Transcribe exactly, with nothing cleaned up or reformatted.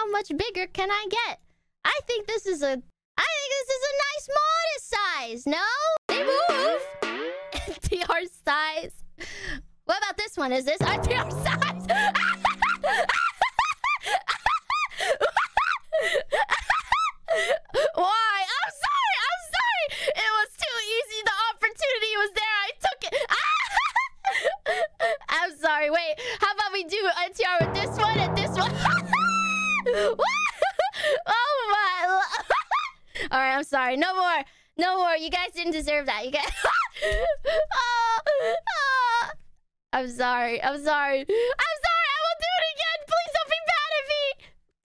how much bigger can I get? I think this is a... I think this is a nice modest size, no? They move! N T R size. What about this one? Is this N T R size? Why? I'm sorry! I'm sorry! It was too easy. The opportunity was there. I took it. I'm sorry. Wait. How about we do N T R with this one and this one? Oh my... Alright, I'm sorry. No more. No more. You guys didn't deserve that. You guys... oh, oh. I'm sorry. I'm sorry.